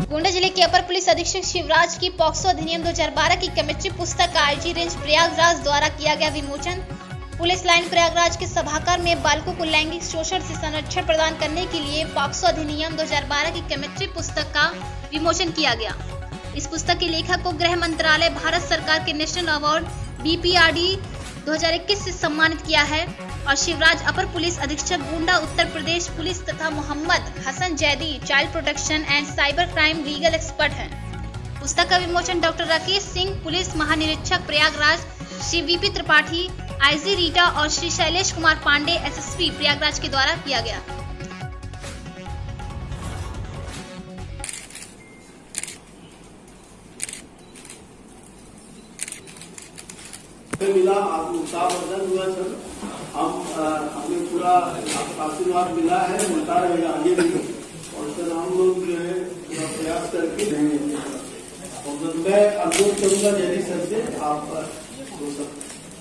गोंडा जिले के अपर पुलिस अधीक्षक शिवराज की पॉक्सो अधिनियम 2012 की केमिस्ट्री पुस्तक का आईजी रेंज प्रयागराज द्वारा किया गया विमोचन। पुलिस लाइन प्रयागराज के सभागार में बालकों को लैंगिक शोषण से संरक्षण प्रदान करने के लिए पॉक्सो अधिनियम 2012 की केमिस्ट्री पुस्तक का विमोचन किया गया। इस पुस्तक के लेखक को गृह मंत्रालय भारत सरकार के नेशनल अवार्ड BPRD 2021 से सम्मानित किया है और शिवराज अपर पुलिस अधीक्षक गोंडा उत्तर प्रदेश पुलिस तथा Mohammad Hasan Zaidi child protection and cyber crime legal expert हैं। पुस्तक का विमोचन डॉक्टर राकेश सिंह पुलिस महानिरीक्षक प्रयागराज, श्री VP त्रिपाठी IG रीटा और श्री शैलेश कुमार पांडे SSP प्रयागराज के द्वारा किया गया। मिला आप उत्साहवर्धन हुआ सर। हमें पूरा आशीर्वाद मिला है, मिलता रहेगा आगे भी। और सर हम लोग जो है पूरा प्रयास करके रहेंगे। और मैं अनुरोध करूंगा जैदी सर से आप हो सकते।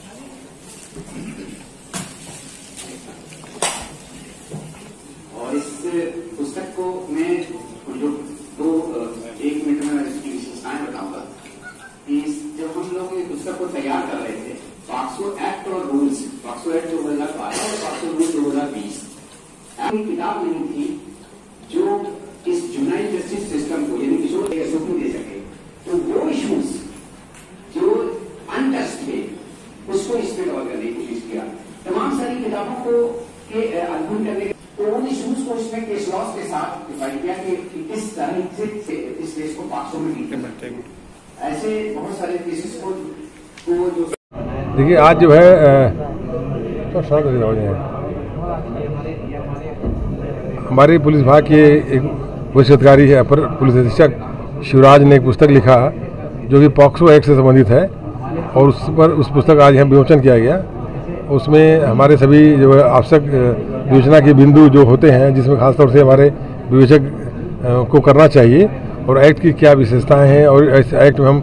और इस पुस्तक को मैं जो 1 मिनट में इसकी विशेषताएं बताऊंगा। जब हम लोग ये पुस्तक को तैयार कर रहे थे, पॉक्सो एक्ट और रूल्स, पॉक्सो एक्ट 2012 और पॉक्सो रूल 2020 ऐसी किताब नहीं थी जो इस जुनाइल जस्टिस सिस्टम को यानी किशोर सुकून दे सके। तो वो इश्यूज जो अनटच्ड थे उसको इसमें कवर करने की कोशिश किया। तमाम सारी किताबों को के अध्ययन करने तो उन इश्यूज को इसमें केस लॉस के साथ डिफाइन किया कि किस तरह से इस केस को पॉक्सो में डील कर सकते हैं। ऐसे बहुत सारे केसेस को जो देखिए आज जो है तो हमारे पुलिस विभाग के एक वरिष्ठ अधिकारी है अपर पुलिस अधीक्षक शिवराज ने एक पुस्तक लिखा जो कि पॉक्सो एक्ट से संबंधित है और उस पर उस पुस्तक आज यहाँ विमोचन किया गया। उसमें हमारे सभी जो है आवश्यक योजना के बिंदु जो होते हैं जिसमें खासतौर से हमारे विवेचक को करना चाहिए और एक्ट की क्या विशेषताएं हैं और इस एक्ट में हम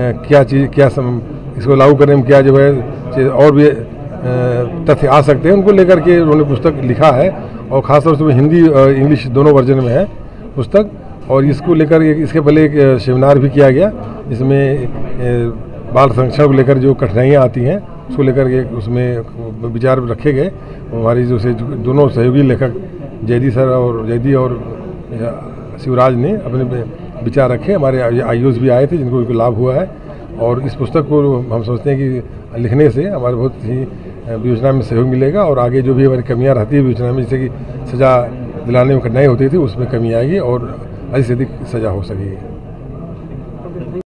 इसको लागू करने में क्या जो है और भी तथ्य आ सकते हैं उनको लेकर के उन्होंने पुस्तक लिखा है और ख़ासतौर से हिंदी और इंग्लिश दोनों वर्जन में है पुस्तक। और इसको लेकर इसके पहले एक सेमिनार भी किया गया जिसमें बाल संरक्षण को लेकर जो कठिनाइयाँ आती हैं उसको लेकर के उसमें विचार रखे गए। हमारी जो से दोनों सहयोगी लेखक जैदी और शिवराज ने अपने विचार रखे। हमारे IOs भी आए थे जिनको लाभ हुआ है और इस पुस्तक को हम सोचते हैं कि लिखने से हमारे बहुत ही योजना में सहयोग मिलेगा और आगे जो भी हमारी कमियां रहती है योजना में जैसे कि सज़ा दिलाने में कठिनाई होती थी उसमें कमी आएगी और अधिक से अधिक सज़ा हो सकेगी।